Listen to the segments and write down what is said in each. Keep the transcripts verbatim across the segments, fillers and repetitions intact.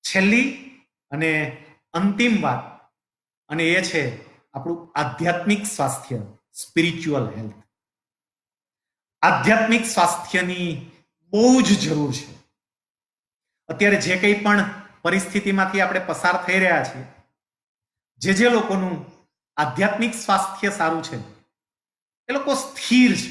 છેલ્લી અને અંતિમ વાત, અને એ છે આપણું આધ્યાત્મિક સ્વાસ્થ્ય, સ્પિરિચ્યુઅલ હેલ્થ. આધ્યાત્મિક સ્વાસ્થ્યની બહુ જ જરૂર છે. અત્યારે જે કંઈ પણ પરિસ્થિતિમાંથી આપણે પસાર થઈ રહ્યા છીએ, જે જે લોકોનું આધ્યાત્મિક સ્વાસ્થ્ય સારું છે એ લોકો સ્થિર છે.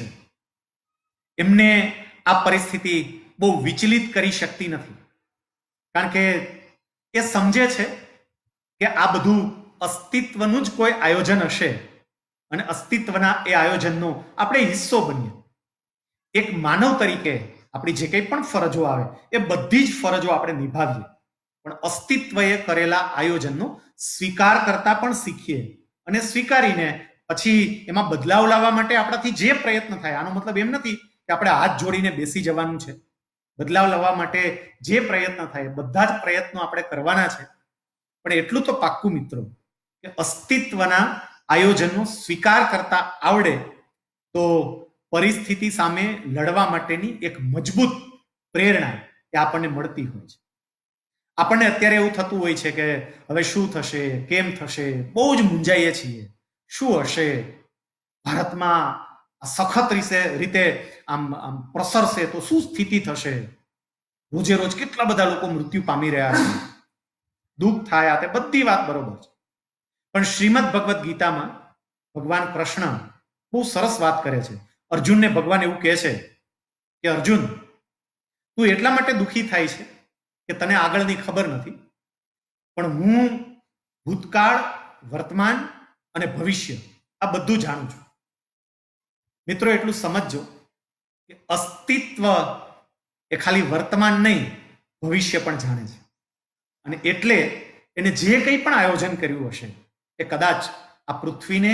એમને આ પરિસ્થિતિ બહુ વિચલિત કરી શકતી નથી, કારણ કે એ સમજે છે કે આ બધું અસ્તિત્વનું જ કોઈ આયોજન હશે અને અસ્તિત્વના એ આયોજનનો આપણે હિસ્સો બનીએ. એક માનવ તરીકે આપણી જે કંઈ પણ ફરજો આવે એ બધી જ ફરજો આપણે નિભાવીએ, પણ અસ્તિત્વએ કરેલા આયોજનનો સ્વીકાર કરતા પણ શીખીએ, અને સ્વીકારીને પછી એમાં બદલાવ લાવવા માટે આપણાથી જે પ્રયત્ન થાય, આનો મતલબ એમ નથી કે આપણે હાથ જોડીને બેસી જવાનું છે. બદલાવ લાવવા માટે જે પ્રયત્ન થાય બધા જ પ્રયત્નો આપણે કરવાના છે, પણ એટલું તો પાક્કું મિત્રો કે અસ્તિત્વના આયોજનનો સ્વીકાર કરતા આવડે તો પરિસ્થિતિ સામે લડવા માટેની એક મજબૂત પ્રેરણા એ આપણને મળતી હોય છે. આપણને અત્યારે એવું થતું હોય છે કે હવે શું થશે, કેમ થશે, બહુ જ મૂંઝાઈએ છીએ. શું હશે ભારતમાં સખત રીતે આમ આમ પ્રસરશે તો શું સ્થિતિ થશે, રોજે રોજ કેટલા બધા લોકો મૃત્યુ પામી રહ્યા છે, દુઃખ થાય, તે બધી વાત બરોબર છે. પણ શ્રીમદ ભગવદ્ ગીતામાં ભગવાન કૃષ્ણ બહુ સરસ વાત કરે છે. અર્જુનને ભગવાન એવું કહે છે કે અર્જુન, તું એટલા માટે દુઃખી થાય છે કે તને આગળની ખબર નથી, પણ હું ભૂતકાળ, વર્તમાન અને ભવિષ્ય આ બધું જાણું છું. મિત્રો એટલું સમજજો કે અસ્તિત્વ એ ખાલી વર્તમાન નહીં, ભવિષ્ય પણ જાણે છે, અને એટલે એને જે કંઈ પણ આયોજન કર્યું હશે એ કદાચ આ પૃથ્વીને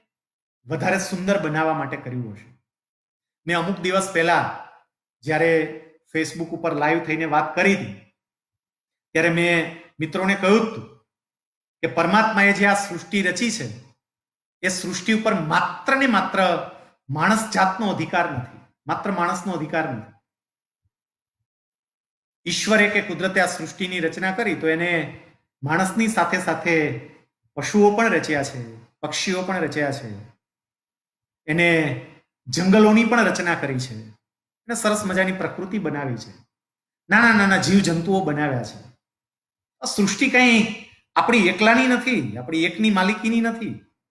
વધારે સુંદર બનાવવા માટે કર્યું હશે. મેં અમુક દિવસ પહેલા જ્યારે ફેસબુક ઉપર લાઈવ થઈને વાત કરી હતી ત્યારે મેં મિત્રોને કહ્યું હતું કે પરમાત્માએ જે આ સૃષ્ટિ રચી છે એ સૃષ્ટિ ઉપર માત્ર ને માત્ર માણસ જાતનો અધિકાર નથી, માત્ર માણસનો અધિકાર નથી. ઈશ્વરે કે કુદરતે આ સૃષ્ટિની રચના કરી તો એને માણસની સાથે સાથે પશુઓ પણ રચ્યા છે, પક્ષીઓ પણ રચ્યા છે, એને જંગલોની પણ રચના કરી છે, એને સરસ મજાની પ્રકૃતિ બનાવી છે, નાના નાના જીવ જંતુઓ બનાવ્યા છે. આ સૃષ્ટિ કઈ આપણી એકલાની નથી, આપણી એકની માલિકીની નથી.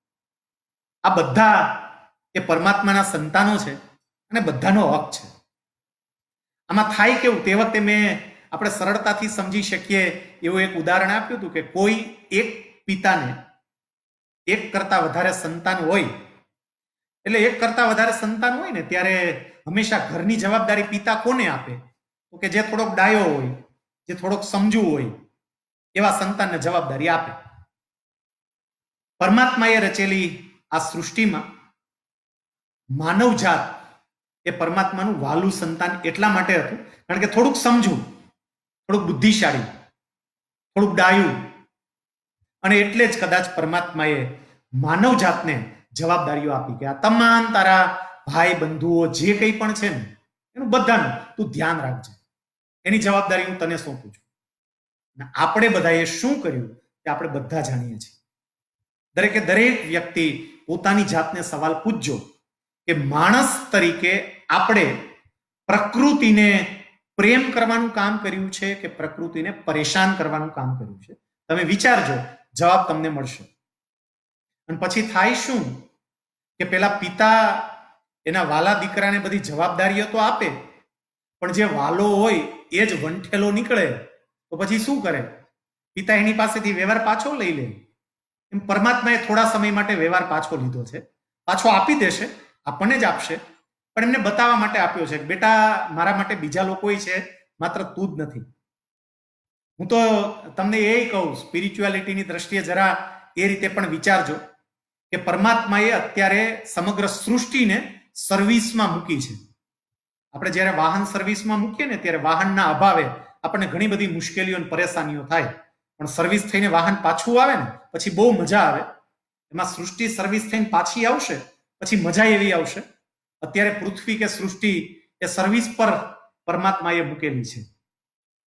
આ બધા એ પરમાત્માના સંતાનો છે અને બધાનો હક છે. આમાં થાય કેવું, તે વખતે મેં આપણે સરળતાથી સમજી શકીએ એવું એક ઉદાહરણ આપ્યું હતું કે કોઈ એક પિતાને એક કરતા વધારે સંતાન હોય, એટલે એક કરતા વધારે સંતાન હોય ને ત્યારે હંમેશા ઘરની જવાબદારી પિતા કોને આપે? તો કે જે થોડોક ડાયો હોય, જે થોડોક સમજુ હોય એવા સંતાનને જવાબદારી આપે. પરમાત્માએ રચેલી આ સૃષ્ટિમાં માનવજાત એ પરમાત્માનું વાલું સંતાન એટલા માટે હતું કારણ કે થોડુંક સમજુ, થોડુંક બુદ્ધિશાળી, થોડુંક ડાયું, અને એટલે જ કદાચ પરમાત્માએ માનવજાતને જવાબદારીઓ આપી કે આ તમામ તારા ભાઈ બંધુઓ જે કંઈ પણ છે ને એનું બધાનું તું ધ્યાન રાખજે, એની જવાબદારી હું તને સોંપું છું. અને આપણે બધાએ શું કર્યું તે આપણે બધા જાણીએ છીએ. દરેકે દરેક વ્યક્તિ પોતાની જાતને સવાલ પૂછજો કે માણસ તરીકે આપણે પ્રકૃતિને પ્રેમ કરવાનું કામ કર્યું છે કે પ્રકૃતિને પરેશાન કરવાનું કામ કર્યું છે? તમે વિચારજો, જવાબ તમને મળશે. અને પછી થાય શું કે પેલા પિતા એના વાલા દીકરાને બધી જવાબદારીઓ તો આપે, પણ જે વાલો હોય એ જ વંઠેલો નીકળે તો પછી શું કરે? પિતા એની પાસેથી વ્યવહાર પાછો લઈ લે. એમ પરમાત્માએ થોડા સમય માટે વ્યવહાર પાછો લીધો છે, પાછો આપી દેશે, આપણને જ આપશે, પણ એમને બતાવવા માટે આપ્યો છે કે બેટા મારા માટે બીજા લોકો છે, માત્ર તું જ નથી. હું તો તમને એ કહું, સ્પિરિચ્યુઆલિટીની દ્રષ્ટિએ જરા એ રીતે પણ વિચારજો કે પરમાત્માએ અત્યારે સમગ્ર સૃષ્ટિને સર્વિસમાં મૂકી છે. આપણે જ્યારે વાહન સર્વિસમાં મૂકીએ ને ત્યારે વાહનના અભાવે આપણને ઘણી બધી મુશ્કેલીઓ અને પરેશાનીઓ થાય, પણ સર્વિસ થઈને વાહન પાછું આવે ને પછી બહુ મજા આવે. એમાં સૃષ્ટિ સર્વિસ થઈને પાછી આવશે પછી મજા એવી આવશે. અત્યારે પૃથ્વી કે સૃષ્ટિ એ સર્વિસ પર પરમાત્માએ મૂકેલી છે.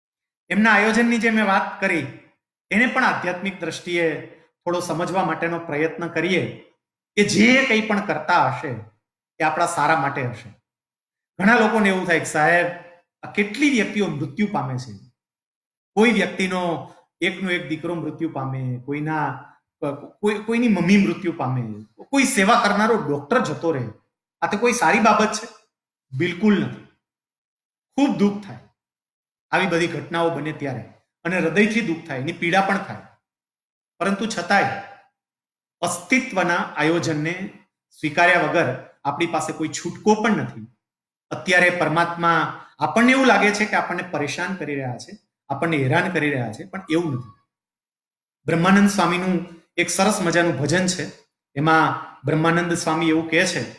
એમના આયોજનની જે મેં વાત કરી એને પણ આધ્યાત્મિક દ્રષ્ટિએ થોડો સમજવા માટેનો પ્રયત્ન કરીએ કે જે કંઈ પણ કરતા હશે એ આપણા સારા માટે હશે. ઘણા લોકોને એવું થાય કે સાહેબ આ કેટલી વ્યક્તિઓ મૃત્યુ પામે છે. કોઈ વ્યક્તિનો એકનો એક દીકરો મૃત્યુ પામે, કોઈના કોઈ કોઈની મમ્મી મૃત્યુ પામે, કોઈ સેવા કરનારો ડોક્ટર જતો રહે. આ તો કોઈ સારી બાબત છે? બિલકુલ નથી. ખૂબ દુઃખ થાય આવી બધી ઘટનાઓ બને ત્યારે, અને હૃદયથી દુઃખ થાય, એની પીડા પણ થાય. પરંતુ છતાંય અસ્તિત્વના આયોજનને સ્વીકાર્યા વગર આપણી પાસે કોઈ છૂટકો પણ નથી. અત્યારે પરમાત્મા આપણને એવું લાગે છે કે આપણને પરેશાન કરી રહ્યા છે, આપણને હેરાન કરી રહ્યા છે, પણ એવું નથી. બ્રહ્માનંદ સ્વામીનું એક સરસ મજાનું ભજન છે. એમાં બ્રહ્માનંદ સ્વામી એવું કહે છે,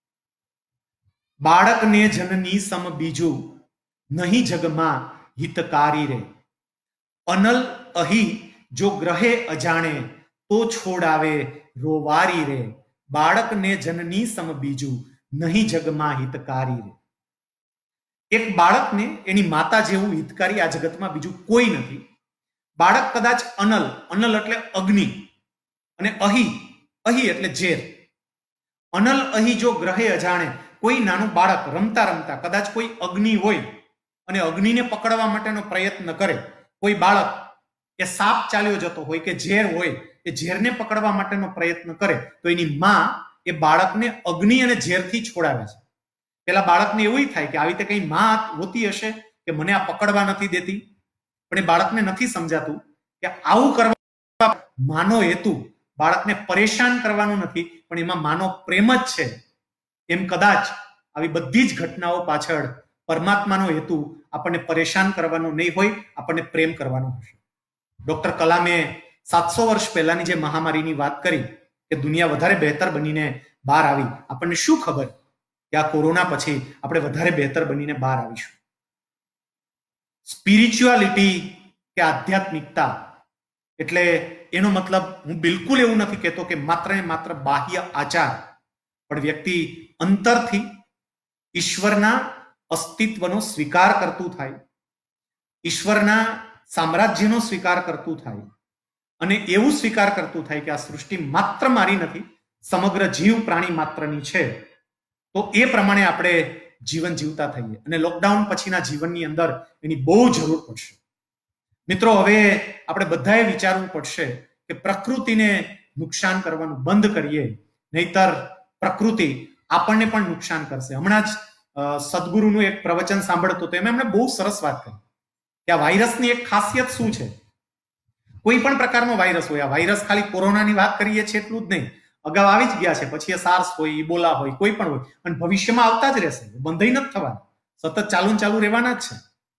બાળકને જનની સમ બીજું નહીં જગમાં હિતકારી રે, અનલ અહી જો ગ્રહે અજાણે તો છોડાવે રોવારી રે, બાળકને જનની સમ બીજું નહીં જગમાં હિતકારી રે. એક બાળકને એની માતા જેવું હિતકારી આ જગતમાં બીજું કોઈ નથી. બાળક કદાચ અનલ, અનલ એટલે અગ્નિ, અને અહી, અહી એટલે ઝેર. અનલ અહી જો ગ્રહે અજાણે, કોઈ નાનું બાળક રમતા રમતા કદાચ કોઈ અગ્નિ હોય અને અગ્નિને પકડવા માટેનો પ્રયત્ન કરે, કોઈ બાળક એ સાપ ચાલ્યો જતો હોય કે ઝેર હોય એ ઝેરને પકડવા માટેનો પ્રયત્ન કરે, તો એની માં એ બાળકને અગ્નિ અને ઝેરથી છોડાવે છે. પેલા બાળકને એવું થાય કે આવી રીતે કઈ માં હોતી હશે કે મને આ પકડવા નથી દેતી, પણ એ બાળકને નથી સમજાતું કે આવું કરવા માનો હેતુ બાળકને પરેશાન કરવાનું નથી, પણ એમાં માનો પ્રેમ જ છે. એમ કદાચ આવી બધી જ ઘટનાઓ પાછળ પરમાત્માનો હેતુ આપણને પરેશાન કરવાનો નહીં હોય, આપણને પ્રેમ કરવાનો હશે. ડોક્ટર કલામે સાતસો વર્ષ પહેલાની જે મહામારીની વાત કરી કે દુનિયા વધારે બહેતર બનીને બહાર આવી, આપણને શું ખબર કે આ કોરોના પછી આપણે વધારે બહેતર બનીને બહાર આવીશું. સ્પિરિચ્યુઆલિટી કે આધ્યાત્મિકતા એટલે એનો મતલબ હું બિલકુલ એવું નથી કહેતો કે માત્ર ને માત્ર બાહ્ય આચાર, પણ વ્યક્તિ અંતરથી ઈશ્વરના અસ્તિત્વનો સ્વીકાર કરતું થાય, ઈશ્વરના સામ્રાજ્યનો સ્વીકાર કરતું થાય, અને એવું સ્વીકાર કરતું થાય કે આ સૃષ્ટિ માત્ર મારી નથી, સમગ્ર જીવ પ્રાણી માત્રની છે. તો એ પ્રમાણે આપણે જીવન જીવતા થઈએ. અને લોકડાઉન પછીના જીવનની અંદર એની બહુ જરૂર પડશે. મિત્રો, હવે આપણે બધાએ વિચારવું પડશે કે પ્રકૃતિને નુકસાન કરવાનું બંધ કરીએ, નહીતર પ્રકૃતિ આપણને પણ નુકસાન કરશે. હમણાં જ સદગુરુનું એક પ્રવચન સાંભળતો તો એમણે બહુ સરસ વાત કરી કે આ વાયરસની એક ખાસિયત શું છે. કોઈ પણ પ્રકારનો વાયરસ હોય, આ વાયરસ ખાલી કોરોનાની વાત કરીએ છીએ એટલું જ નહીં, અગાઉ આવી જ ગયા છે, પછી એ સાર્સ હોય, ઇબોલા હોય, કોઈ પણ હોય, અને ભવિષ્યમાં આવતા જ રહેશે, બંધ નથી થવાના, સતત ચાલુ ચાલુ રહેવાના જ છે.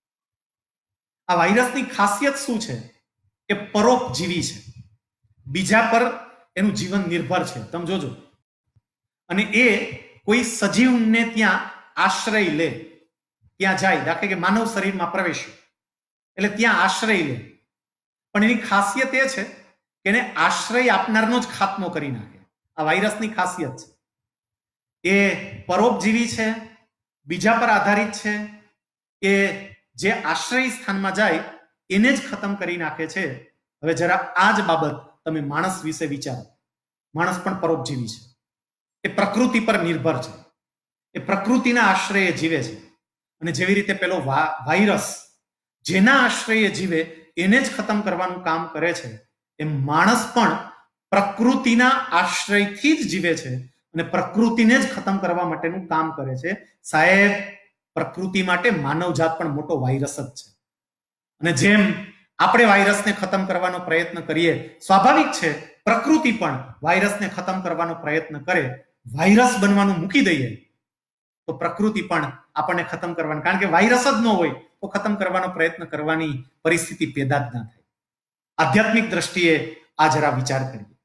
આ વાયરસની ખાસિયત શું છે કે પરોપજીવી છે, બીજા પર એનું જીવન નિર્ભર છે. તમે જોજો, અને એ કોઈ સજીવને ત્યાં આશ્રય લે, ત્યાં જાય, દાખલે કે માનવ શરીરમાં પ્રવેશ્યો એટલે ત્યાં આશ્રય લે, પણ એની ખાસિયત એ છે કે એને આશ્રય આપનારનો જ ખાત્મો કરી નાખે. આ વાયરસની ખાસિયત છે. એ પરોપજીવી છે, બીજા પર આધારિત છે, કે જે આશ્રય સ્થાનમાં જાય એને જ ખતમ કરી નાખે છે. હવે જરા આ જ બાબત તમે માણસ વિશે વિચારો. માણસ પણ પરોપજીવી છે, એ પ્રકૃતિ પર નિર્ભર છે, એ પ્રકૃતિના આશ્રયે જીવે છે. અને જેવી રીતે પેલો વાયરસ જેના આશ્રયે જીવે એને જ ખતમ કરવાનું કામ કરે છે, એમ માણસ પણ પ્રકૃતિના આશ્રયથી જ જીવે છે અને પ્રકૃતિને જ ખતમ કરવા માટેનું કામ કરે છે. સાહેબ, પ્રકૃતિ માટે માનવજાત પણ મોટો વાયરસ જ છે. અને જેમ આપણે વાયરસને ખતમ કરવાનો પ્રયત્ન કરીએ, સ્વાભાવિક છે પ્રકૃતિ પણ વાયરસને ખતમ કરવાનો પ્રયત્ન કરે. વાયરસ બનવાનું મૂકી દઈએ તો પ્રકૃતિ પણ આપણને ખતમ કરવાનું, કારણ કે વાયરસ જ ન હોય તો ખતમ કરવાનો પ્રયત્ન કરવાની પરિસ્થિતિ પેદા જ ના થાય. આધ્યાત્મિક દ્રષ્ટિએ આ જરા વિચાર કરીએ.